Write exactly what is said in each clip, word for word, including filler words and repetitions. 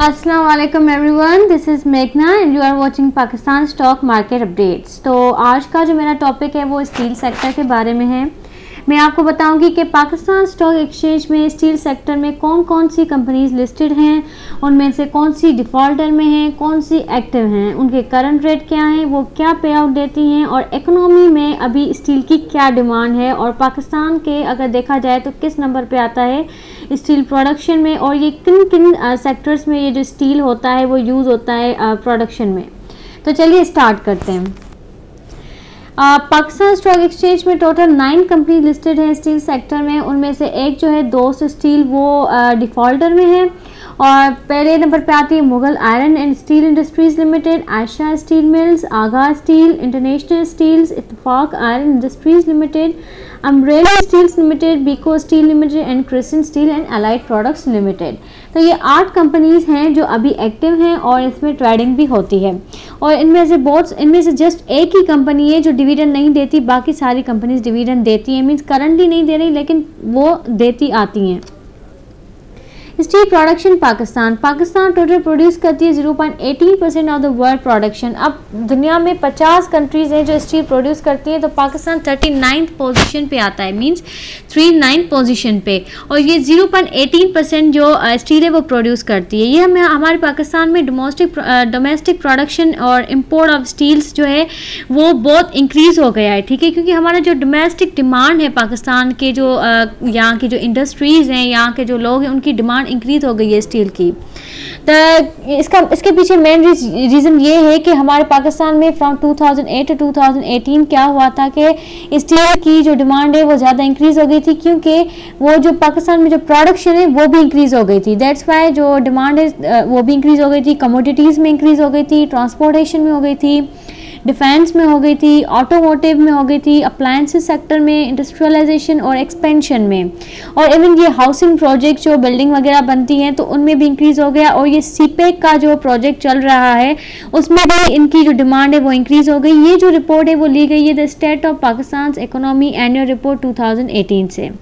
अस्सलाम वालेकुम everyone, this is मेघना and you are watching Pakistan stock market updates. तो आज का जो मेरा टॉपिक है वो स्टील सेक्टर के बारे में है। मैं आपको बताऊंगी कि पाकिस्तान स्टॉक एक्सचेंज में स्टील सेक्टर में कौन कौन सी कंपनीज लिस्टेड हैं, उनमें से कौन सी डिफ़ॉल्टर में हैं, कौन सी एक्टिव हैं, उनके करंट रेट क्या हैं, वो क्या पे आउट देती हैं और इकोनॉमी में अभी स्टील की क्या डिमांड है और पाकिस्तान के अगर देखा जाए तो किस नंबर पे आता है स्टील प्रोडक्शन में और ये किन किन सेक्टर्स में ये जो स्टील होता है वो यूज़ होता है प्रोडक्शन में। तो चलिए स्टार्ट करते हैं। पाकिस्तान स्टॉक एक्सचेंज में टोटल नाइन कंपनी लिस्टेड है स्टील सेक्टर में। उनमें से एक जो है दोस्त स्टील वो डिफ़ॉल्टर में है और पहले नंबर पे आती है Mughal iron and steel industries limited, Ayesha steel mills, Agha steel, international steels, Ittefaq iron industries limited, Amreli steels limited, Beco steel limited and crescent steel and allied products limited. तो ये आठ कंपनीज हैं जो अभी एक्टिव हैं और इसमें ट्रेडिंग भी होती है और इनमें से बहुत इनमें से जस्ट एक ही कंपनी है जो डिविडेंड नहीं देती, बाकी सारी कंपनीज डिविडेंड देती हैं। मींस करंटली नहीं दे रही लेकिन वो देती आती हैं। Steel production Pakistan Pakistan total produce करती है zero point one eight percent of the world production. अब दुनिया में पचास कंट्रीज़ हैं जो स्टील प्रोड्यूस करती हैं तो पाकिस्तान थर्टी नाइन्थ पोजीशन पे आता है, मींस थ्री नाइन पोजीशन पे, और ये zero point one eight percent जो स्टील है वो प्रोड्यूस करती है। ये हमें हमारे पाकिस्तान में डोमेस्टिक डोमेस्टिक प्रोडक्शन और इम्पोर्ट ऑफ स्टील्स जो है वो बहुत इंक्रीज़ हो गया है, ठीक है, क्योंकि हमारा जो डोमेस्टिक डिमांड है पाकिस्तान के जो यहाँ की जो इंडस्ट्रीज़ हैं, यहाँ के जो लोग हैं, उनकी डिमांड इंक्रीज हो गई है स्टील की। तो इसका इसके पीछे मेन रीज़न ये है कि हमारे पाकिस्तान में from two thousand eight to two thousand eighteen क्या हुआ था कि स्टील की जो डिमांड है वो ज़्यादा इंक्रीज हो गई थी, क्योंकि वो जो पाकिस्तान में जो प्रोडक्शन है वो भी इंक्रीज हो गई थी। दैट्स वाई जो डिमांड है वो भी इंक्रीज हो गई थी, कमोडिटीज़ में इंक्रीज हो गई थी, ट्रांसपोर्टेशन में हो गई थी, डिफेंस में हो गई थी, ऑटोमोटिव में हो गई थी, अप्लायंसेस सेक्टर में, इंडस्ट्रियलाइजेशन और एक्सपेंशन में, और इवन ये हाउसिंग प्रोजेक्ट जो बिल्डिंग वगैरह बनती हैं तो उनमें भी इंक्रीज हो गया। और ये सीपेक का जो प्रोजेक्ट चल रहा है उसमें भी इनकी जो डिमांड है वो इंक्रीज हो गई। ये जो रिपोर्ट है वो ली गई है the state of Pakistan economy annual report two thousand eighteen से।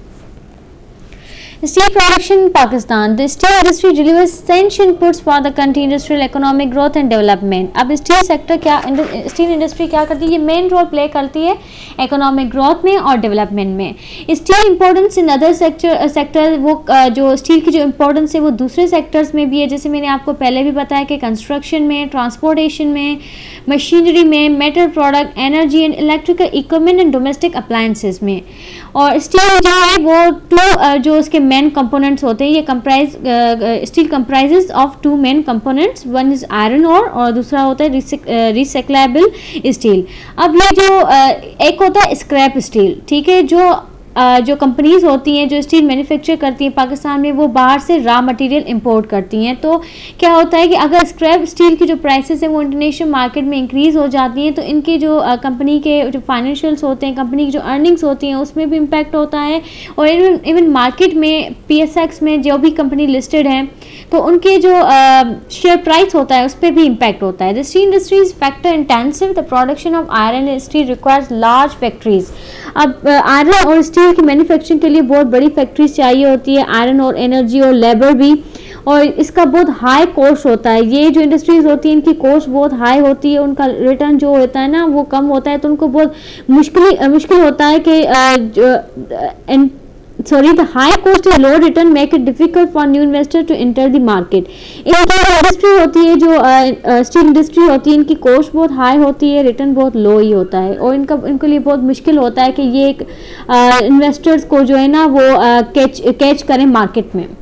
Steel production in Pakistan. The steel industry delivers essential inputs for the country industrial economic growth and development. अब स्टील सेक्टर क्या स्टील इंडस्ट्री क्या करती है, ये main role play करती है economic growth में और डेवलपमेंट में। Steel importance in other sector sector वो जो स्टील की जो इंपॉर्टेंस है वो दूसरे सेक्टर्स में भी है, जैसे मैंने आपको पहले भी बताया कि कंस्ट्रक्शन में, ट्रांसपोर्टेशन में, मशीनरी में, metal product, energy and electrical equipment and domestic appliances में। और स्टील जो है वो टू जो उसके मेन कंपोनेंट्स होते हैं, ये comprise steel comprises of two main components, one is iron ore और दूसरा होता है रिसाइक्लेबल स्टील। अब ये जो uh, एक होता है स्क्रैप स्टील, ठीक है, जो Uh, जो कंपनीज होती हैं जो स्टील मैन्युफैक्चर करती हैं पाकिस्तान में वो बाहर से रॉ मटेरियल इंपोर्ट करती हैं। तो क्या होता है कि अगर स्क्रैप स्टील की जो प्राइसेस हैं वो इंटरनेशनल मार्केट में इंक्रीज़ हो जाती हैं तो इनके जो कंपनी uh, के जो फाइनेंशियल्स होते हैं, कंपनी की जो अर्निंग्स होती हैं उसमें भी इम्पैक्ट होता है। और इवन इवन मार्केट में पी एस एक्स में जो भी कंपनी लिस्टेड है तो उनके जो शेयर uh, प्राइस होता है उस पर भी इम्पैक्ट होता है। The steel industry is factor intensive, the production of iron and steel requires large factories. अब आयरन और स्टील की मैन्युफैक्चरिंग के लिए बहुत बड़ी फैक्ट्रीज चाहिए होती है, आयरन और एनर्जी और लेबर भी, और इसका बहुत हाई कॉस्ट होता है। ये जो इंडस्ट्रीज होती है इनकी कॉस्ट बहुत हाई होती है, उनका रिटर्न जो होता है ना वो कम होता है, तो उनको बहुत मुश्किल मुश्किल होता है कि sorry the high cost and low return make it difficult for new investor to enter the market. इनकी इंडस्ट्री होती है जो स्टील इंडस्ट्री होती है इनकी कॉस्ट बहुत हाई होती है, रिटर्न बहुत लो ही होता है और इनका इनके लिए बहुत मुश्किल होता है कि ये एक इन्वेस्टर्स को जो है ना वो कैच कैच करें मार्केट में।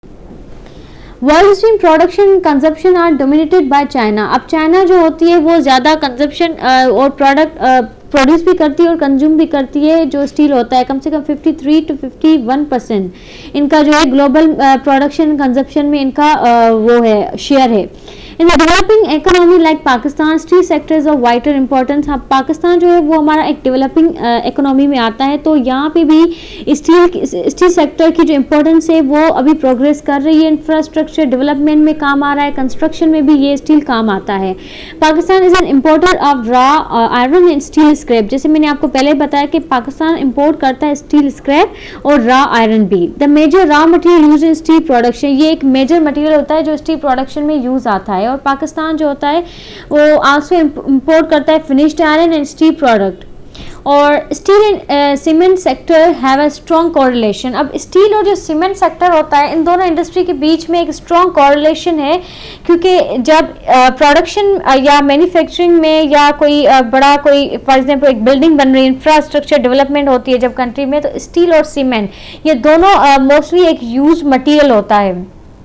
World steel production consumption are dominated by China. अब चाइना जो होती है वो ज़्यादा कंजप्शन और प्रोडक्ट प्रोड्यूस भी करती है और कंज्यूम भी करती है जो स्टील होता है, कम से कम fifty three to fifty one percent इनका जो है ग्लोबल प्रोडक्शन कंजप्शन में इनका uh, वो है शेयर है। In the developing economy like Pakistan steel sector is of vital importance. हाँ, पाकिस्तान जो है वो हमारा एक डेवलपिंग इकोनॉमी में आता है, तो यहाँ पे भी स्टील स्टील सेक्टर की जो इम्पोर्टेंस है वो अभी प्रोग्रेस कर रही है। इंफ्रास्ट्रक्चर डेवलपमेंट में काम आ रहा है, कंस्ट्रक्शन में भी ये स्टील काम आता है। Pakistan is an importer of raw iron and steel scrap. जैसे मैंने आपको पहले बताया कि पाकिस्तान इंपोर्ट करता है स्टील स्क्रैप और रॉ आयरन भी। The major raw material use in steel production, ये एक मेजर मटेरियल होता है जो स्टील प्रोडक्शन में यूज आता है। और पाकिस्तान जो होता है वो आल्सो इंपोर्ट करता है finished iron and steel product. और steel and cement sector have a strong correlation. अब स्टील और जो सीमेंट सेक्टर होता है इन दोनों इंडस्ट्री के बीच में एक स्ट्रॉन्ग कोरिलेशन है, क्योंकि जब प्रोडक्शन uh, uh, या मैन्युफैक्चरिंग में या कोई uh, बड़ा कोई फॉर एग्जांपल एक बिल्डिंग बन रही है, इंफ्रास्ट्रक्चर डेवलपमेंट होती है जब कंट्री में, तो स्टील और सीमेंट ये दोनों मोस्टली uh, एक यूज मटीरियल होता है।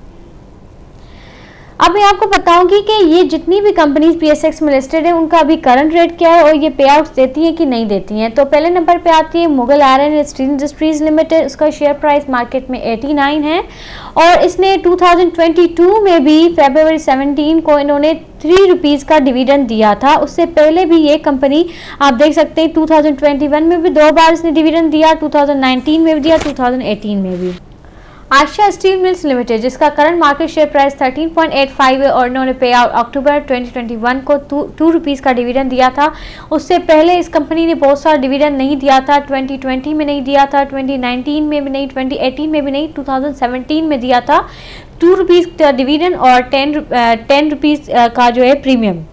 अब मैं आपको बताऊंगी कि ये जितनी भी कंपनीज पीएसएक्स में लिस्टेड है उनका अभी करंट रेट क्या है और ये पे आउट्स देती हैं कि नहीं देती हैं। तो पहले नंबर पे आती है Mughal iron and steel industries limited. उसका शेयर प्राइस मार्केट में नवासी है और इसने दो हज़ार बाईस में भी फरवरी सत्रह को इन्होंने थ्री रुपीज़ का डिविडेंड दिया था। उससे पहले भी ये कंपनी आप देख सकते हैं दो हज़ार इक्कीस में भी दो बार इसने डिविडेंड दिया, दो हज़ार उन्नीस में भी दिया, दो हज़ार अठारह में भी। आशिया स्टील मिल्स लिमिटेड जिसका करंट मार्केट शेयर प्राइस तेरह पॉइंट आठ पाँच है और इन्होंने पे आउट अक्टूबर दो हज़ार इक्कीस को टू टू रुपीज़ का डिविडेंड दिया था। उससे पहले इस कंपनी ने बहुत सारा डिविडेंड नहीं दिया था, दो हज़ार बीस में नहीं दिया था, दो हज़ार उन्नीस में भी नहीं, दो हज़ार अठारह में भी नहीं, दो हज़ार सत्रह में दिया था टू रुपीज़ का डिविडेंड और टेन टेन रुपीज़ का जो है प्रीमियम।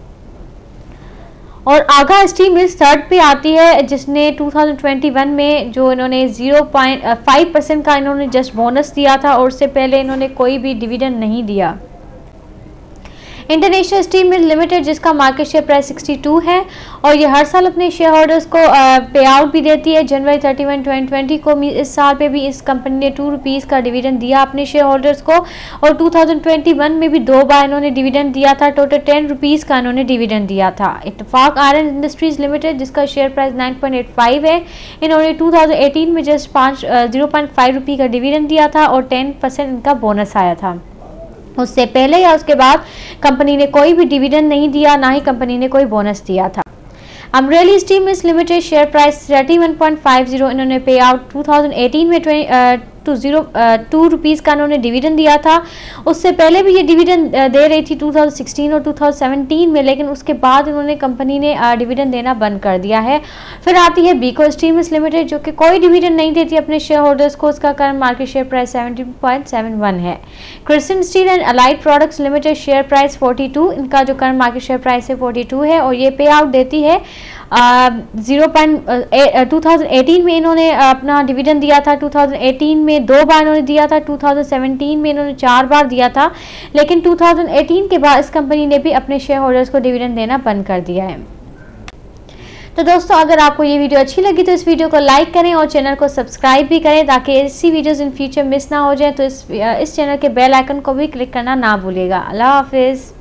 और आगा स्टील मिल्स थर्ड पे आती है जिसने दो हज़ार इक्कीस में जो इन्होंने ज़ीरो पॉइंट फाइव परसेंट का इन्होंने जस्ट बोनस दिया था और उससे पहले इन्होंने कोई भी डिविडेंड नहीं दिया। इंटरनेशनल स्टील मिल लिमिटेड जिसका मार्केट शेयर प्राइस बासठ है और ये हर साल अपने शेयर होल्डर्स को पे आउट भी देती है। जनवरी इकतीस दो हज़ार बीस को इस साल पे भी इस कंपनी ने टू रुपीज़ का डिविडेंड दिया अपने शेयर होल्डर्स को और दो हज़ार इक्कीस में भी दो बार इन्होंने डिविडेंड दिया था, टोटल टेन रुपीज़ का इन्होंने डिविडेंड दिया था। इत्तेफाक आयरन इंडस्ट्रीज लिमिटेड जिसका share price nine point eight five है, इन्होंने दो हज़ार अठारह में जस्ट पाँच जीरो पॉइंट फाइव रुपये का डिविडेंड दिया था और टेन परसेंट इनका बोनस आया था। उससे पहले या उसके बाद कंपनी ने कोई भी डिविडेंड नहीं दिया, ना ही कंपनी ने कोई बोनस दिया था। Amreli steel mills limited share price इकतीस पॉइंट पाँच शून्य, इन्होंने पे आउट दो हज़ार अठारह में टू जीरो टू रुपीज़ का इन्होंने डिविडेंड दिया था। उससे पहले भी ये डिविडेंड दे रही थी दो हज़ार सोलह और दो हज़ार सत्रह में, लेकिन उसके बाद इन्होंने कंपनी ने डिविडेंड देना बंद कर दिया है। फिर आती है बीको स्टील मिल्स लिमिटेड जो कि कोई डिविडेंड नहीं देती अपने शेयर होल्डर्स को। उसका करंट मार्केट शेयर प्राइस सत्रह पॉइंट सात एक है। Crescent steel and allied products limited share price बयालीस, इनका जो करंट मार्केट शेयर प्राइस है बयालीस है और ये पे आउट देती है zero point two thousand eighteen में इन्होंने अपना डिविडेंड दिया था, दो हज़ार अठारह में दो बार इन्होंने दिया था, दो हज़ार सत्रह में इन्होंने चार बार दिया था, लेकिन दो हज़ार अठारह के बाद इस कंपनी ने भी अपने शेयर होल्डर्स को डिविडेंड देना बंद कर दिया है। तो दोस्तों अगर आपको ये वीडियो अच्छी लगी तो इस वीडियो को लाइक करें और चैनल को सब्सक्राइब भी करें ताकि ऐसी वीडियोस इन फ्यूचर मिस ना हो जाए। तो इस इस चैनल के बेल आइकन को भी क्लिक करना ना भूलिएगा। अल्लाह हाफिज़।